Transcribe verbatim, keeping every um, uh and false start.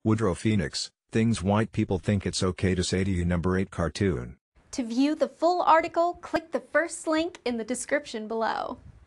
Woodrow Phoenix, Things White People Think It's Okay to Say to You. Number eight cartoon. To view the full article, click the first link in the description below.